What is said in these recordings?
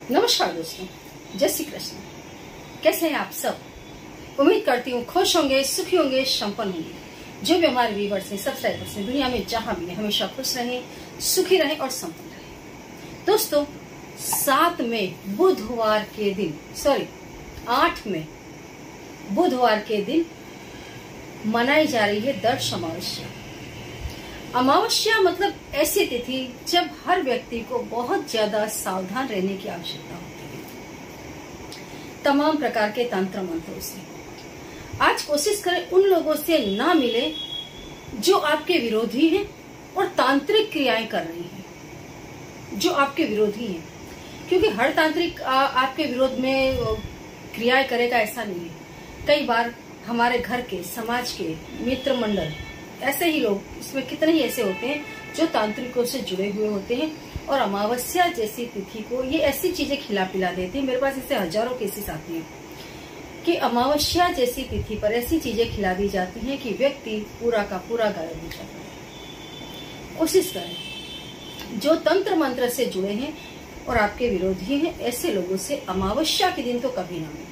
नमस्कार दोस्तों, जय श्री कृष्ण। कैसे हैं आप सब? उम्मीद करती हूँ खुश होंगे, सुखी होंगे, संपन्न होंगे। जो भी हमारे व्यूवर्स हैं, सब्सक्राइबर्स हैं, दुनिया में जहां भी है, हमेशा खुश रहें, सुखी रहें और संपन्न रहें। दोस्तों, 7 मई बुधवार के दिन 8 मई बुधवार के दिन मनाई जा रही है दर्श अमावस्या। अमावस्या मतलब ऐसी तिथि जब हर व्यक्ति को बहुत ज्यादा सावधान रहने की आवश्यकता होती है तमाम प्रकार के तंत्र मंत्रों से। आज कोशिश करें उन लोगों से ना मिले जो आपके विरोधी हैं और तांत्रिक क्रियाएं कर रही हैं, जो आपके विरोधी हैं, क्योंकि हर तांत्रिक आपके विरोध में क्रियाएं करेगा ऐसा नहीं है। कई बार हमारे घर के, समाज के, मित्र मंडल, ऐसे ही लोग, इसमें कितने ही ऐसे होते हैं जो तांत्रिकों से जुड़े हुए होते हैं और अमावस्या जैसी तिथि को ये ऐसी चीजें खिला पिला देते हैं। मेरे पास ऐसे हजारों केसेस आती हैं कि अमावस्या जैसी तिथि पर ऐसी चीजें खिला दी जाती हैं कि व्यक्ति पूरा का पूरा गायब हो जाता है। कोशिश करें जो तंत्र मंत्र से जुड़े हैं और आपके विरोधी हैं, ऐसे लोगों से अमावस्या के दिन तो कभी ना मिले।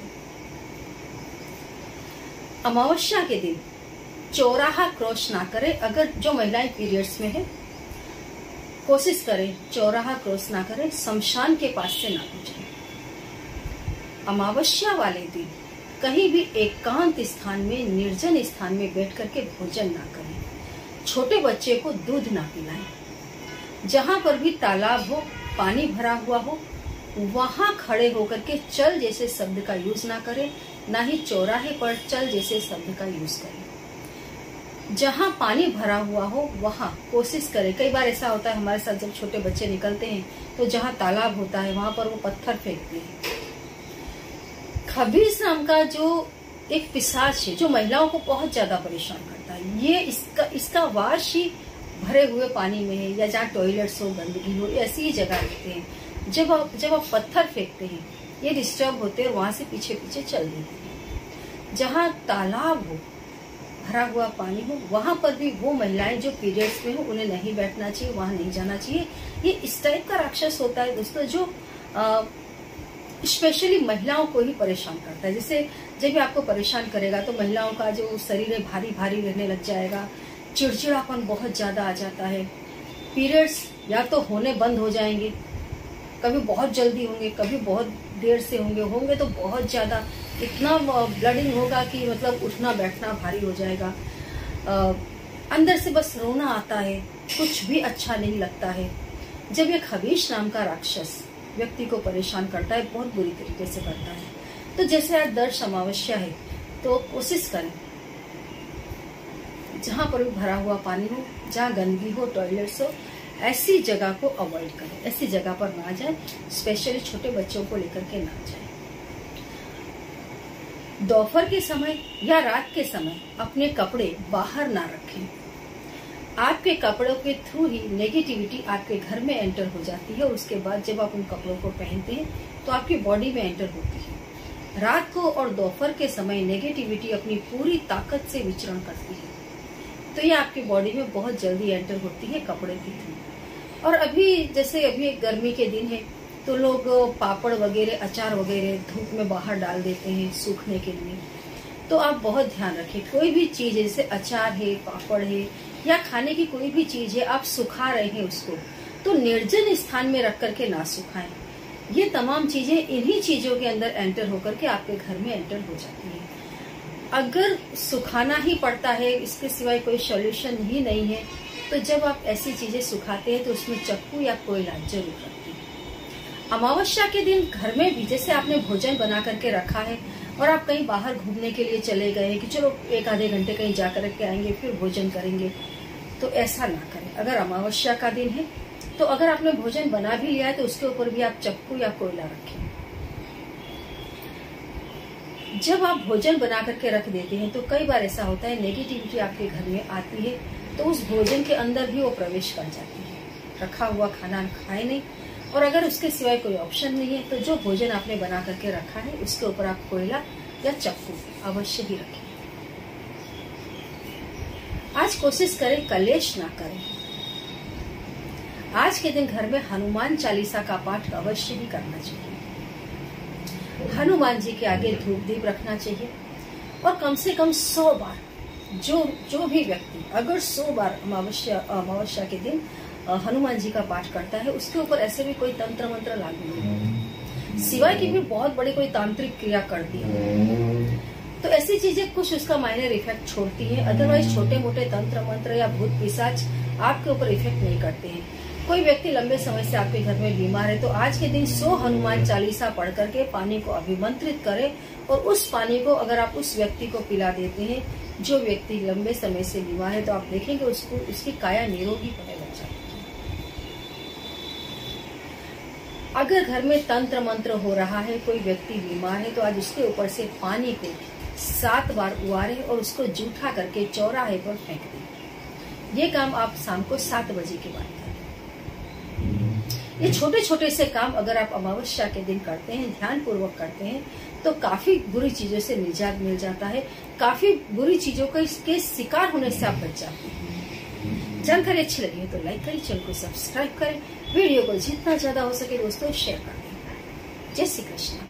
अमावस्या के दिन चौराहा क्रॉस ना करें। अगर जो महिलाएं पीरियड्स में है, कोशिश करें चौराहा क्रॉस ना करें, शमशान के पास से ना गुजरें। अमावस्या वाले दिन कहीं भी एकांत स्थान में, निर्जन स्थान में बैठ करके भोजन ना करें। छोटे बच्चे को दूध ना पिलाएं। जहां पर भी तालाब हो, पानी भरा हुआ हो, वहां खड़े होकर के चल जैसे शब्द का यूज ना करें, ना ही चौराहे पर चल जैसे शब्द का यूज करें। जहां पानी भरा हुआ हो वहां कोशिश करें। कई बार ऐसा होता है हमारे साथ, जब छोटे बच्चे निकलते हैं तो जहां तालाब होता है वहां पर वो पत्थर फेंकते हैं। खबीस नाम का जो एक पिशाच है जो महिलाओं को बहुत ज्यादा परेशान करता है, ये इसका वास ही भरे हुए पानी में है, या जहाँ टॉयलेट्स हो, गंदगी हो, ऐसी ही जगह रहते हैं। जब आप पत्थर फेंकते हैं ये डिस्टर्ब होते हैं और वहां से पीछे पीछे चल देते हैं। जहाँ तालाब हो, भरा हुआ पानी हो, वहां पर भी वो महिलाएं जो पीरियड्स में हो उन्हें नहीं बैठना चाहिए, वहां नहीं जाना चाहिए। ये इस टाइप का राक्षस होता है दोस्तों, जो स्पेशली महिलाओं को ही परेशान करता है। जैसे जब भी आपको परेशान करेगा तो महिलाओं का जो शरीर है भारी भारी रहने लग जाएगा, चिड़चिड़ापन बहुत ज्यादा आ जाता है। पीरियड्स या तो होने बंद हो जाएंगे, कभी बहुत जल्दी होंगे, कभी बहुत देर से होंगे तो बहुत ज्यादा, इतना ब्लडिंग होगा कि मतलब उठना बैठना भारी हो जाएगा। अंदर से बस रोना आता है, कुछ भी अच्छा नहीं लगता है। जब ये खबीश नाम का राक्षस व्यक्ति को परेशान करता है, बहुत बुरी तरीके से करता है। तो जैसे आज दर्श अमावस्या है तो कोशिश करें जहां पर भी भरा हुआ पानी हो, जहां गंदगी हो, टॉयलेट्स हो, ऐसी जगह को अवॉइड करें। ऐसी जगह पर ना जाए, स्पेशली छोटे बच्चों को लेकर के ना जाए। दोपहर के समय या रात के समय अपने कपड़े बाहर ना रखें। आपके कपड़ों के थ्रू ही नेगेटिविटी आपके घर में एंटर हो जाती है और उसके बाद जब आप उन कपड़ों को पहनते हैं तो आपकी बॉडी में एंटर होती है। रात को और दोपहर के समय नेगेटिविटी अपनी पूरी ताकत से विचरण करती है, तो ये आपकी बॉडी में बहुत जल्दी एंटर होती है कपड़े के थ्रू। और अभी जैसे अभी गर्मी के दिन है तो लोग पापड़ वगैरह, अचार वगैरह धूप में बाहर डाल देते हैं सूखने के लिए। तो आप बहुत ध्यान रखें, कोई भी चीज जैसे अचार है, पापड़ है या खाने की कोई भी चीज है, आप सुखा रहे हैं उसको तो निर्जन स्थान में रख करके ना सुखाएं। ये तमाम चीजें इन्हीं चीजों के अंदर एंटर होकर के आपके घर में एंटर हो जाती है। अगर सुखाना ही पड़ता है, इसके सिवाय कोई सॉल्यूशन ही नहीं है, तो जब आप ऐसी चीजें सुखाते हैं तो उसमें चक्कू या कोयला जरूर रखते हैं। अमावस्या के दिन घर में भी जैसे आपने भोजन बना करके रखा है और आप कहीं बाहर घूमने के लिए चले गए कि चलो 1-आधे घंटे कहीं जा करके आएंगे फिर भोजन करेंगे, तो ऐसा ना करें। अगर अमावस्या का दिन है तो अगर आपने भोजन बना भी लिया है तो उसके ऊपर भी आप चक्कू या कोयला रखें। जब आप भोजन बना करके रख देते हैं तो कई बार ऐसा होता है नेगेटिविटी आपके घर में आती है तो उस भोजन के अंदर भी वो प्रवेश कर जाती है। रखा हुआ खाना खाए नहीं, और अगर उसके सिवाय कोई ऑप्शन नहीं है तो जो भोजन आपने बना करके रखा है उसके ऊपर आप कोयला या चक्कू अवश्य ही रखें। आज कोशिश करें कलेश ना करें। आज के दिन घर में हनुमान चालीसा का पाठ अवश्य ही करना चाहिए। हनुमान जी के आगे धूप दीप रखना चाहिए और कम से कम 100 बार जो भी व्यक्ति अगर 100 बार अमावस्या के दिन हनुमान जी का पाठ करता है, उसके ऊपर ऐसे भी कोई तंत्र मंत्र लागू नहीं, सिवाय की भी बहुत बड़ी कोई तांत्रिक क्रिया करती है, तो ऐसी चीजें कुछ उसका माइनर इफेक्ट छोड़ती है। अदरवाइज छोटे मोटे तंत्र मंत्र या भूत पिशाच आपके ऊपर इफेक्ट नहीं करते हैं। कोई व्यक्ति लंबे समय से आपके घर में बीमार है तो आज के दिन 100 हनुमान चालीसा पढ़ करके पानी को अभिमंत्रित करें और उस पानी को अगर आप उस व्यक्ति को पिला देते हैं जो व्यक्ति लंबे समय से बीमार है, तो आप देखेंगे उसकी काया निरोगी होने लग जाएगी। अगर घर में तंत्र मंत्र हो रहा है, कोई व्यक्ति बीमार है, तो आज उसके ऊपर से पानी को 7 बार उबारे और उसको जूठा करके चौराहे पर फेंक दें। ये काम आप शाम को 7 बजे के बाद करें। ये छोटे छोटे से काम अगर आप अमावस्या के दिन करते हैं, ध्यान पूर्वक करते हैं, तो काफी बुरी चीजों से निजात मिल जाता है, काफी बुरी चीजों के शिकार होने से आप बच जाते हैं। जानकारी अच्छी लगी है तो लाइक करें, चैनल को सब्सक्राइब करें, वीडियो को जितना ज्यादा हो सके दोस्तों शेयर कर दें। जय श्री कृष्ण।